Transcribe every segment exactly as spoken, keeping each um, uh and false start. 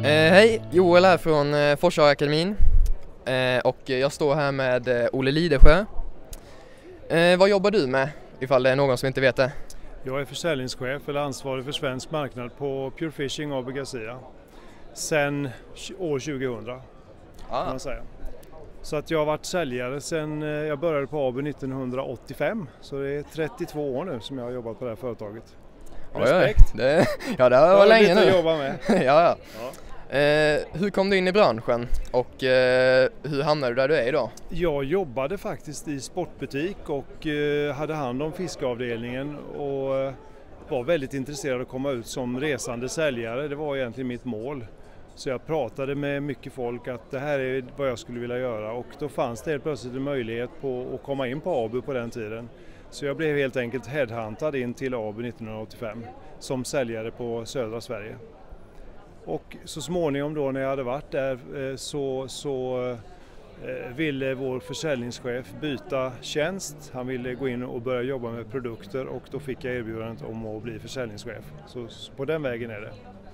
Eh, hej, Joel här från eh, Forshaga-akademin eh, och jag står här med eh, Olle Lidesjö. Eh, vad jobbar du med, ifall det är någon som inte vet det? Jag är försäljningschef eller ansvarig för svensk marknad på Pure Fishing A B Garcia sedan år tjugohundra Ah. kan man säga. Så att jag har varit säljare sedan jag började på A B nittonhundraåttiofem, så det är trettiotvå år nu som jag har jobbat på det här företaget. Respekt! Oj, det, ja, det har varit länge nu. Att jobba med. ja, ja. Ja. Eh, hur kom du in i branschen och eh, hur hamnade du där du är idag? Jag jobbade faktiskt i sportbutik och eh, hade hand om fiskavdelningen och eh, var väldigt intresserad av att komma ut som resande säljare. Det var egentligen mitt mål. Så jag pratade med mycket folk att det här är vad jag skulle vilja göra, och då fanns det helt plötsligt en möjlighet på att komma in på A B U på den tiden. Så jag blev helt enkelt headhuntad in till A B U nittonhundraåttiofem som säljare på södra Sverige. Och så småningom då när jag hade varit där så, så ville vår försäljningschef byta tjänst. Han ville gå in och börja jobba med produkter, och då fick jag erbjudandet om att bli försäljningschef. Så på den vägen är det.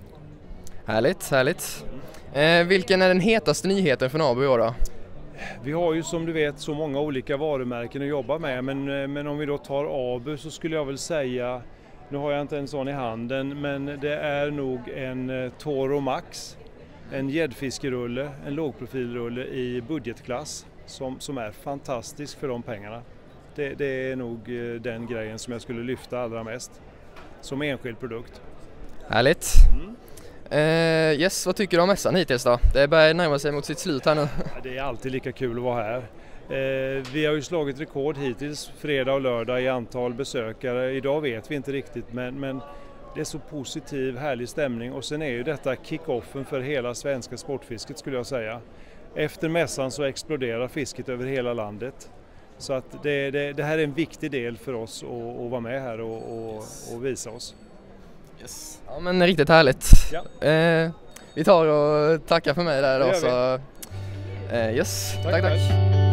Härligt, härligt. Eh, vilken är den hetaste nyheten från A B U då? Vi har ju som du vet så många olika varumärken att jobba med, men, men om vi då tar A B U så skulle jag väl säga, nu har jag inte en sån i handen, men det är nog en Toro Max, en gäddfiskerulle, en lågprofilrulle i budgetklass som, som är fantastisk för de pengarna. Det, det är nog den grejen som jag skulle lyfta allra mest som enskild produkt. Härligt. Mm. Uh, yes, vad tycker du om mässan hittills då? Det börjar närma sig mot sitt slut här nu. Det är alltid lika kul att vara här. Uh, vi har ju slagit rekord hittills, fredag och lördag, i antal besökare. Idag vet vi inte riktigt, men, men det är så positiv, härlig stämning. Och sen är ju detta kick-offen för hela svenska sportfisket skulle jag säga. Efter mässan så exploderar fisket över hela landet. Så att det, det, det här är en viktig del för oss att, att vara med här och, och, och visa oss. Yes. Ja, men riktigt härligt. Ja. Eh, vi tar och tackar för mig där då. Så, eh, yes, tack tack. tack.